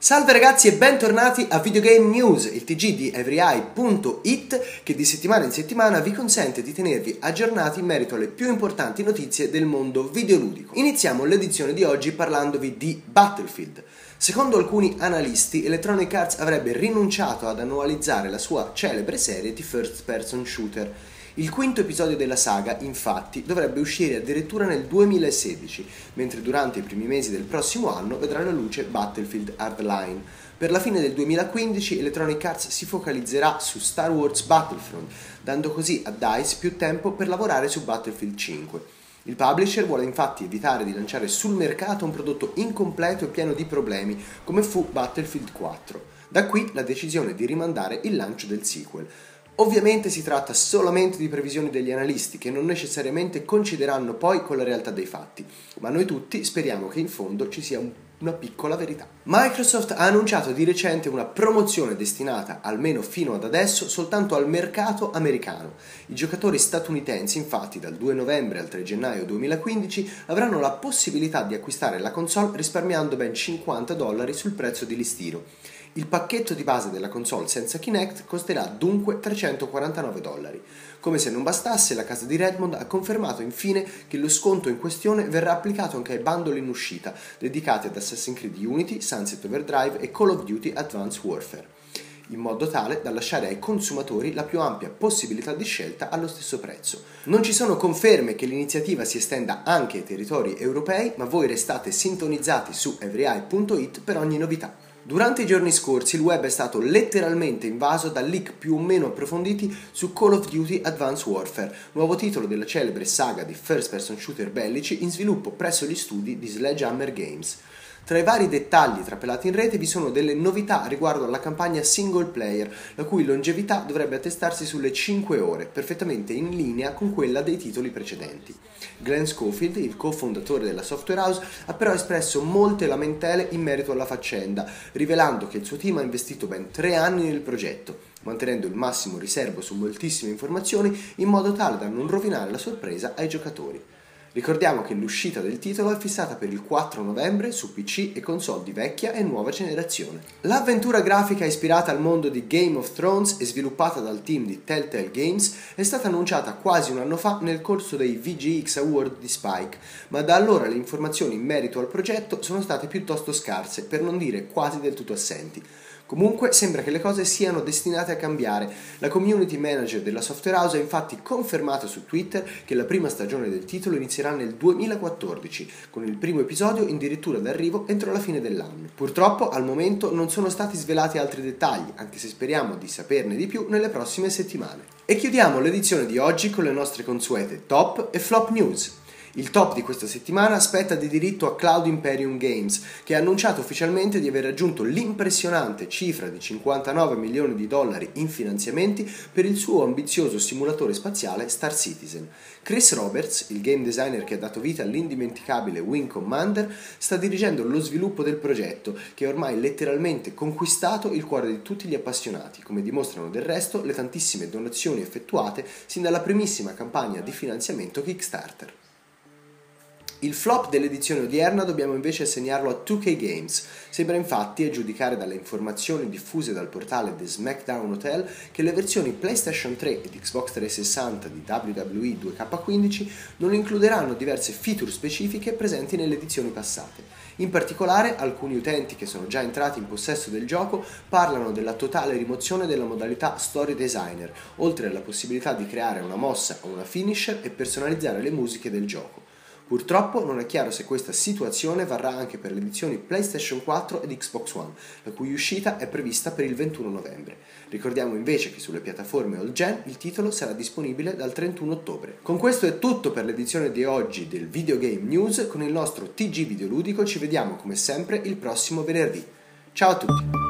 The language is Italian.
Salve ragazzi e bentornati a Videogame News, il TG di everyeye.it che di settimana in settimana vi consente di tenervi aggiornati in merito alle più importanti notizie del mondo videoludico. Iniziamo l'edizione di oggi parlandovi di Battlefield. Secondo alcuni analisti, Electronic Arts avrebbe rinunciato ad annualizzare la sua celebre serie di first person shooter. Il quinto episodio della saga, infatti, dovrebbe uscire addirittura nel 2016, mentre durante i primi mesi del prossimo anno vedrà la luce Battlefield Hardline. Per la fine del 2015 Electronic Arts si focalizzerà su Star Wars Battlefront, dando così a DICE più tempo per lavorare su Battlefield 5. Il publisher vuole infatti evitare di lanciare sul mercato un prodotto incompleto e pieno di problemi, come fu Battlefield 4. Da qui la decisione di rimandare il lancio del sequel. Ovviamente si tratta solamente di previsioni degli analisti che non necessariamente coincideranno poi con la realtà dei fatti, ma noi tutti speriamo che in fondo ci sia una piccola verità. Microsoft ha annunciato di recente una promozione destinata, almeno fino ad adesso, soltanto al mercato americano. I giocatori statunitensi, infatti, dal 2 novembre al 3 gennaio 2015 avranno la possibilità di acquistare la console risparmiando ben $50 sul prezzo di listino. Il pacchetto di base della console senza Kinect costerà dunque $349. Come se non bastasse, la casa di Redmond ha confermato infine che lo sconto in questione verrà applicato anche ai bundle in uscita, dedicati ad Assassin's Creed Unity, Sunset Overdrive e Call of Duty Advanced Warfare, in modo tale da lasciare ai consumatori la più ampia possibilità di scelta allo stesso prezzo. Non ci sono conferme che l'iniziativa si estenda anche ai territori europei, ma voi restate sintonizzati su everyeye.it per ogni novità. Durante i giorni scorsi il web è stato letteralmente invaso da leak più o meno approfonditi su Call of Duty Advanced Warfare, nuovo titolo della celebre saga di first person shooter bellici in sviluppo presso gli studi di Sledgehammer Games. Tra i vari dettagli trapelati in rete vi sono delle novità riguardo alla campagna single player, la cui longevità dovrebbe attestarsi sulle 5 ore, perfettamente in linea con quella dei titoli precedenti. Glenn Schofield, il co-fondatore della software house, ha però espresso molte lamentele in merito alla faccenda, rivelando che il suo team ha investito ben 3 anni nel progetto, mantenendo il massimo riservo su moltissime informazioni in modo tale da non rovinare la sorpresa ai giocatori. Ricordiamo che l'uscita del titolo è fissata per il 4 novembre su PC e console di vecchia e nuova generazione. L'avventura grafica ispirata al mondo di Game of Thrones e sviluppata dal team di Telltale Games è stata annunciata quasi un anno fa nel corso dei VGX Award di Spike, ma da allora le informazioni in merito al progetto sono state piuttosto scarse, per non dire quasi del tutto assenti. Comunque sembra che le cose siano destinate a cambiare. La community manager della software house ha infatti confermato su Twitter che la prima stagione del titolo inizierà nel 2014, con il primo episodio addirittura d'arrivo entro la fine dell'anno. Purtroppo al momento non sono stati svelati altri dettagli, anche se speriamo di saperne di più nelle prossime settimane. E chiudiamo l'edizione di oggi con le nostre consuete top e flop news. Il top di questa settimana spetta di diritto a Cloud Imperium Games, che ha annunciato ufficialmente di aver raggiunto l'impressionante cifra di $59 milioni in finanziamenti per il suo ambizioso simulatore spaziale Star Citizen. Chris Roberts, il game designer che ha dato vita all'indimenticabile Wing Commander, sta dirigendo lo sviluppo del progetto, che ha ormai letteralmente conquistato il cuore di tutti gli appassionati, come dimostrano del resto le tantissime donazioni effettuate sin dalla primissima campagna di finanziamento Kickstarter. Il flop dell'edizione odierna dobbiamo invece assegnarlo a 2K Games. Sembra infatti, a giudicare dalle informazioni diffuse dal portale The SmackDown Hotel, che le versioni PlayStation 3 ed Xbox 360 di WWE 2K15 non includeranno diverse feature specifiche presenti nelle edizioni passate. In particolare, alcuni utenti che sono già entrati in possesso del gioco parlano della totale rimozione della modalità Story Designer, oltre alla possibilità di creare una mossa o una finisher e personalizzare le musiche del gioco. Purtroppo non è chiaro se questa situazione varrà anche per le edizioni PlayStation 4 ed Xbox One, la cui uscita è prevista per il 21 novembre. Ricordiamo invece che sulle piattaforme all gen il titolo sarà disponibile dal 31 ottobre. Con questo è tutto per l'edizione di oggi del Videogame News. Con il nostro TG videoludico ci vediamo come sempre il prossimo venerdì. Ciao a tutti!